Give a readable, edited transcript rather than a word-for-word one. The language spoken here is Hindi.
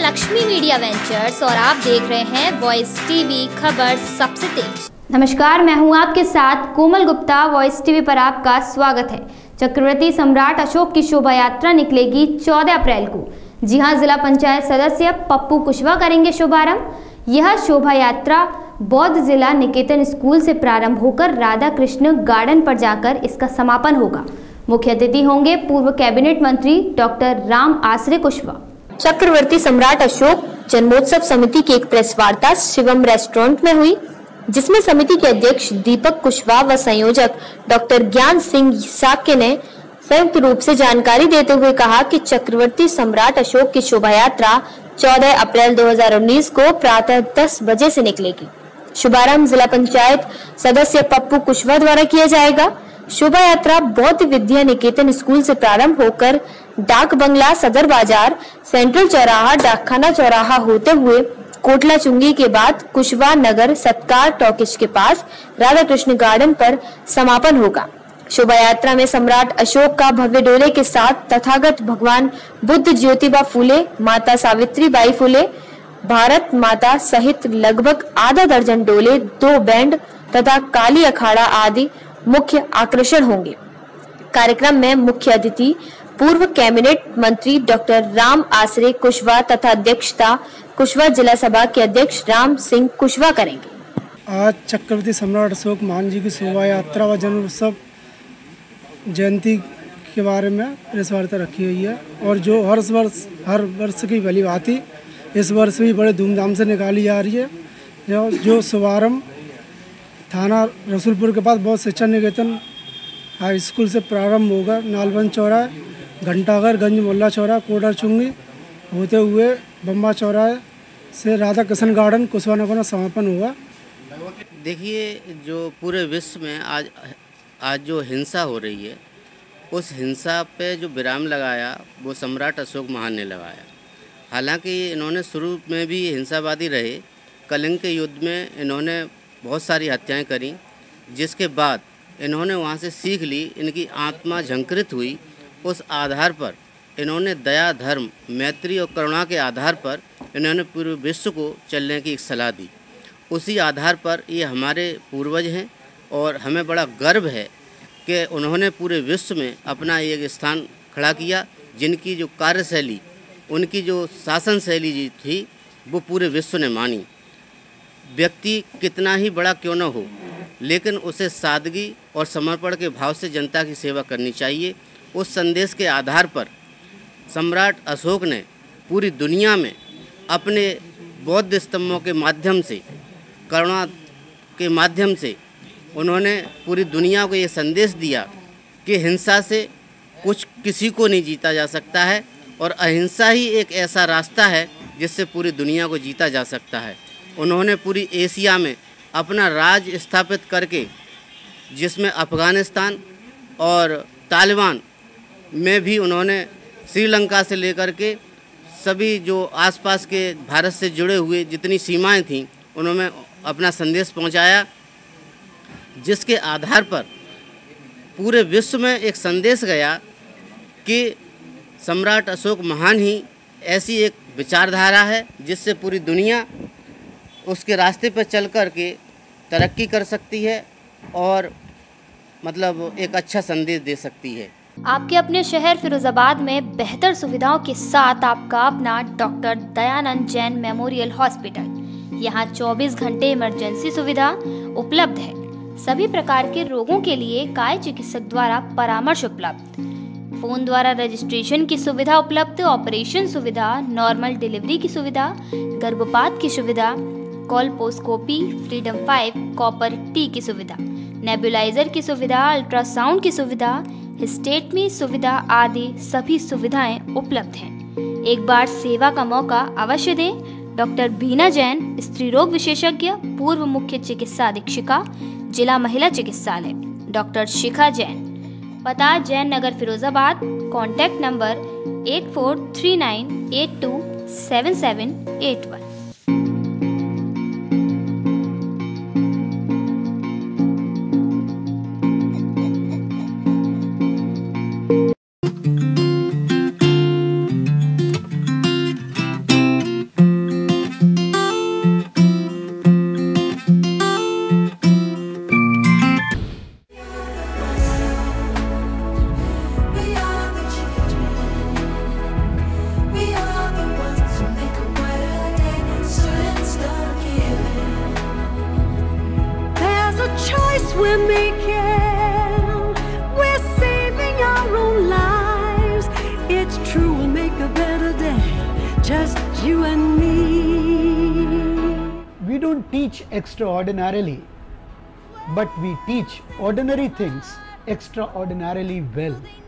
लक्ष्मी मीडिया वेंचर्स और आप देख रहे हैं वॉइस टीवी, खबर सबसे तेज। नमस्कार, मैं हूं आपके साथ कोमल गुप्ता। वॉइस टीवी पर आपका स्वागत है। चक्रवर्ती सम्राट अशोक की शोभा यात्रा निकलेगी 14 अप्रैल को। जी हां, जिला पंचायत सदस्य पप्पू कुशवाहा करेंगे शुभारंभ। यह शोभा यात्रा बौद्ध जिला निकेतन स्कूल से प्रारंभ होकर राधा कृष्ण गार्डन पर जाकर इसका समापन होगा। मुख्य अतिथि होंगे पूर्व कैबिनेट मंत्री डॉक्टर राम आसरे कुशवाहा। चक्रवर्ती सम्राट अशोक जन्मोत्सव समिति की एक प्रेस वार्ता शिवम रेस्टोरेंट में हुई, जिसमें समिति के अध्यक्ष दीपक कुशवाहा व संयोजक डॉक्टर ज्ञान सिंह साक्य ने संयुक्त रूप से जानकारी देते हुए कहा कि चक्रवर्ती सम्राट अशोक की शोभा यात्रा 14 अप्रैल 2019 को प्रातः 10 बजे से निकलेगी। शुभारंभ जिला पंचायत सदस्य पप्पू कुशवाहा द्वारा किया जाएगा। शोभा यात्रा बौद्ध विद्या निकेतन स्कूल से प्रारंभ होकर डाक बंगला, सदर बाजार, सेंट्रल चौराहा, डाकखाना चौराहा होते हुए कोटला चुंगी के बाद कुशवाहा नगर सत्कार टॉकीज के पास राधा कृष्ण गार्डन पर समापन होगा। शोभा यात्रा में सम्राट अशोक का भव्य डोले के साथ तथागत भगवान बुद्ध, ज्योतिबा फूले, माता सावित्री बाई फूले, भारत माता सहित लगभग आधा दर्जन डोले, 2 बैंड तथा काली अखाड़ा आदि मुख्य आकर्षण होंगे। कार्यक्रम में मुख्य अतिथि पूर्व कैबिनेट मंत्री डॉक्टर राम आसरे कुशवाहा तथा अध्यक्षता कुशवाहा जिला सभा के अध्यक्ष राम सिंह कुशवाहा करेंगे। आज चक्रवर्ती सम्राट अशोक महान जी की शोभा यात्रा व जन्मोत्सव जयंती के बारे में प्रेस वार्ता रखी हुई है और जो हर वर्ष की भली भांति इस वर्ष भी बड़े धूमधाम से निकाली जा रही है। जो शुभारंभ थाना रसूलपुर के पास बौद्ध शिक्षा निकेतन हाई स्कूल से प्रारंभ होगा। नालबंद चौराहे, घंटाघर, गंज मोहल्ला चौराहा, कोटा चुंगी होते हुए बम्बा चौराहे से राधा कृष्ण गार्डन कुशवाहा नगर में समापन होगा। देखिए, जो पूरे विश्व में आज जो हिंसा हो रही है, उस हिंसा पे जो विराम लगाया वो सम्राट अशोक महान ने लगाया। हालांकि इन्होंने शुरू में भी हिंसावादी रहे। कलिंग के युद्ध में इन्होंने बहुत सारी हत्याएं करी, जिसके बाद इन्होंने वहाँ से सीख ली, इनकी आत्मा झंकृत हुई। उस आधार पर इन्होंने दया, धर्म, मैत्री और करुणा के आधार पर इन्होंने पूरे विश्व को चलने की एक सलाह दी। उसी आधार पर ये हमारे पूर्वज हैं और हमें बड़ा गर्व है कि उन्होंने पूरे विश्व में अपना एक स्थान खड़ा किया। जिनकी जो कार्यशैली, उनकी जो शासन शैली जी थी, वो पूरे विश्व ने मानी। व्यक्ति कितना ही बड़ा क्यों न हो, लेकिन उसे सादगी और समर्पण के भाव से जनता की सेवा करनी चाहिए। उस संदेश के आधार पर सम्राट अशोक ने पूरी दुनिया में अपने बौद्ध स्तंभों के माध्यम से, करुणा के माध्यम से उन्होंने पूरी दुनिया को ये संदेश दिया कि हिंसा से कुछ किसी को नहीं जीता जा सकता है और अहिंसा ही एक ऐसा रास्ता है जिससे पूरी दुनिया को जीता जा सकता है। उन्होंने पूरी एशिया में अपना राज स्थापित करके, जिसमें अफ़गानिस्तान और तालिबान में भी उन्होंने श्रीलंका से लेकर के सभी जो आसपास के भारत से जुड़े हुए जितनी सीमाएं थीं, उन्होंने अपना संदेश पहुंचाया, जिसके आधार पर पूरे विश्व में एक संदेश गया कि सम्राट अशोक महान ही ऐसी एक विचारधारा है जिससे पूरी दुनिया उसके रास्ते पर चल कर के तरक्की कर सकती है और मतलब एक अच्छा संदेश दे सकती है। आपके अपने शहर फिरोजाबाद में बेहतर सुविधाओं के साथ आपका अपना doctor Dayanand Jain memorial hospital. यहाँ 24 घंटे इमरजेंसी सुविधा उपलब्ध है। सभी प्रकार के रोगों के लिए काय चिकित्सक द्वारा परामर्श उपलब्ध, फोन द्वारा रजिस्ट्रेशन की सुविधा उपलब्ध, ऑपरेशन सुविधा, नॉर्मल डिलीवरी की सुविधा, गर्भपात की सुविधा, कोलपोस्कोपी, फ्रीडम 5 कॉपर टी की सुविधा, नेबुलाइजर की सुविधा, अल्ट्रासाउंड की सुविधा, हिस्टेटमी सुविधा आदि सभी सुविधाएं उपलब्ध हैं। एक बार सेवा का मौका अवश्य दें। डॉक्टर बीना जैन, स्त्री रोग विशेषज्ञ, पूर्व मुख्य चिकित्सा अधीक्षिका, जिला महिला चिकित्सालय। डॉक्टर शिखा जैन, पता Jain Nagar Firozabad. Contact number 8439827781। teach extraordinarily, but we teach ordinary things extraordinarily well.